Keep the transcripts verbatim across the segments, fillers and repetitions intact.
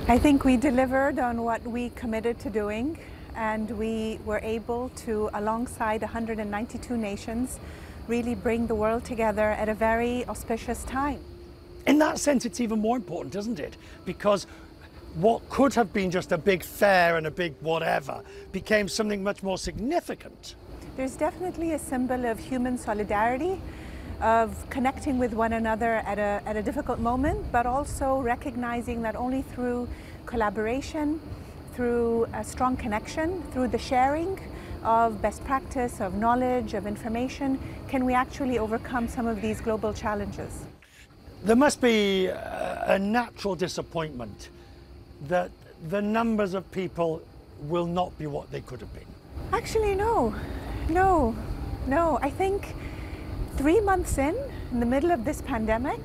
I think we delivered on what we committed to doing, and we were able to, alongside one hundred ninety-two nations, really bring the world together at a very auspicious time. In that sense, it's even more important, isn't it? Because what could have been just a big fair and a big whatever became something much more significant. There's definitely a symbol of human solidarity, of connecting with one another at a, at a difficult moment, but also recognizing that only through collaboration, through a strong connection, through the sharing of best practice, of knowledge, of information, can we actually overcome some of these global challenges. There must be a natural disappointment that the numbers of people will not be what they could have been. Actually, no, no, no. I think three months in, in the middle of this pandemic,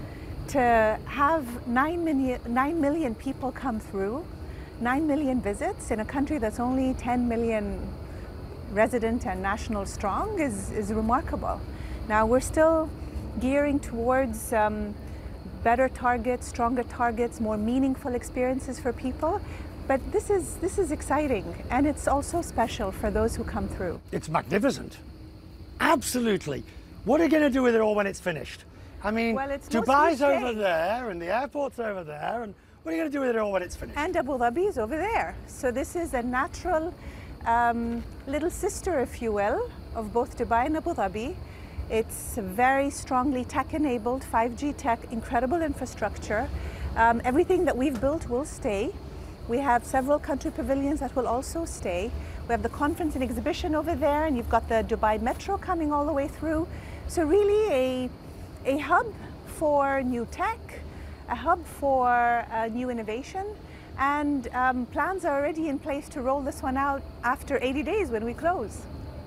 to have nine million, nine million people come through, nine million visits in a country that's only ten million resident and national strong is, is remarkable. Now, we're still gearing towards um, better targets, stronger targets, more meaningful experiences for people. But this is, this is exciting, and it's also special for those who come through. It's magnificent. Absolutely. What are you going to do with it all when it's finished? I mean, well, it's Dubai's over there, and the airport's over there, and what are you going to do with it all when it's finished? And Abu Dhabi is over there. So this is a natural um, little sister, if you will, of both Dubai and Abu Dhabi. It's very strongly tech-enabled, five G tech, incredible infrastructure. Um, everything that we've built will stay. We have several country pavilions that will also stay. We have the conference and exhibition over there, and you've got the Dubai Metro coming all the way through. So really a, a hub for new tech, a hub for uh, new innovation, and um, plans are already in place to roll this one out after eighty days when we close.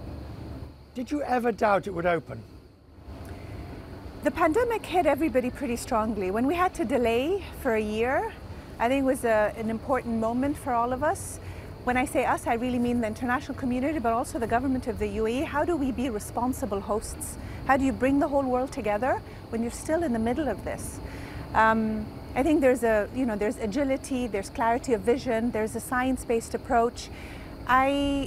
Did you ever doubt it would open? The pandemic hit everybody pretty strongly. When we had to delay for a year, I think it was a, an important moment for all of us. When I say us, I really mean the international community, but also the government of the U A E. How do we be responsible hosts? How do you bring the whole world together when you're still in the middle of this? Um, I think there's a, you know, there's agility, there's clarity of vision, there's a science-based approach. I,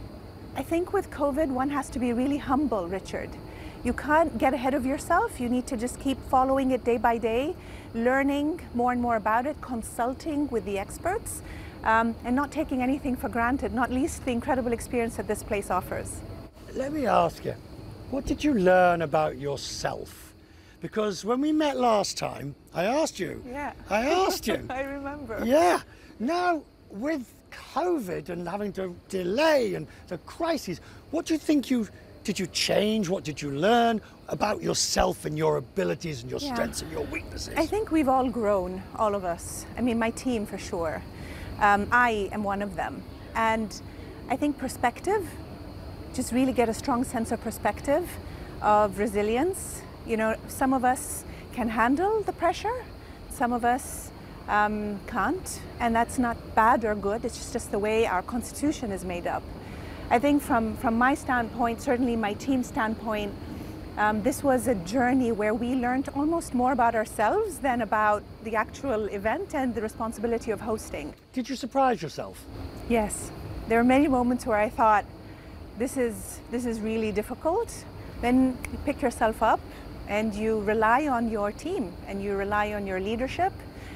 I think with COVID, one has to be really humble, Richard. You can't get ahead of yourself. You need to just keep following it day by day, learning more and more about it, consulting with the experts, um, and not taking anything for granted, not least the incredible experience that this place offers. Let me ask you, what did you learn about yourself? Because when we met last time, I asked you. Yeah. I asked you. I remember. Yeah. Now, with COVID and having to delay and the crises, what do you think you, did you change? What did you learn about yourself and your abilities and your Yeah. strengths and your weaknesses? I think we've all grown, all of us. I mean, my team for sure. Um, I am one of them. And I think perspective, just really get a strong sense of perspective, of resilience. You know, some of us can handle the pressure, some of us um, can't, and that's not bad or good, it's just, just the way our constitution is made up. I think from, from my standpoint, certainly my team's standpoint, um, this was a journey where we learned almost more about ourselves than about the actual event and the responsibility of hosting. Did you surprise yourself? Yes, there were many moments where I thought, this is, this is really difficult. Then you pick yourself up and you rely on your team and you rely on your leadership,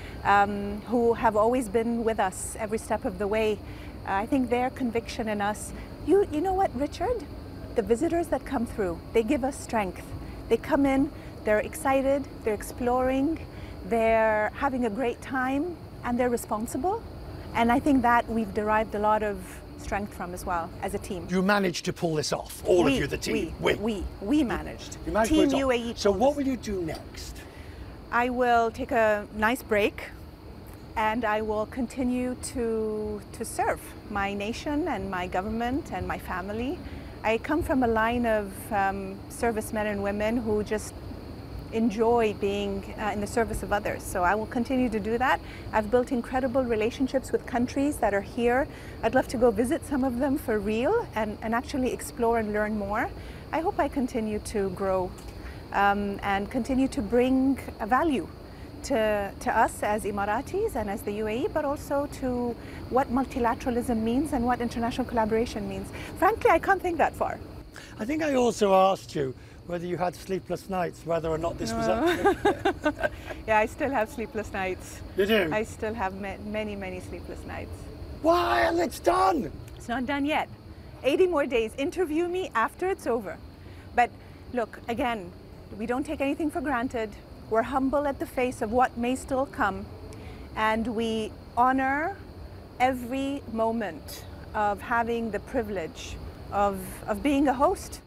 um, who have always been with us every step of the way. Uh, I think their conviction in us, you, you know what, Richard? The visitors that come through, they give us strength. They come in, they're excited, they're exploring, they're having a great time, and they're responsible. And I think that we've derived a lot of strength from as well as a team. You managed to pull this off, all we, of you, the team. We, we, we managed. You managed Team to pull it U A E. off. So what will you do next? I will take a nice break, and I will continue to, to serve my nation and my government and my family. I come from a line of um, servicemen and women who just enjoy being uh, in the service of others. So I will continue to do that. I've built incredible relationships with countries that are here. I'd love to go visit some of them for real and, and actually explore and learn more. I hope I continue to grow um, and continue to bring a value to, to us as Emiratis and as the U A E, but also to what multilateralism means and what international collaboration means. Frankly, I can't think that far. I think I also asked you whether you had sleepless nights, whether or not this was up. Yeah, I still have sleepless nights. You do? I still have ma many, many sleepless nights. Why? And it's done. It's not done yet. eighty more days. Interview me after it's over. But look, again, we don't take anything for granted. We're humble at the face of what may still come. And we honor every moment of having the privilege of, of being a host.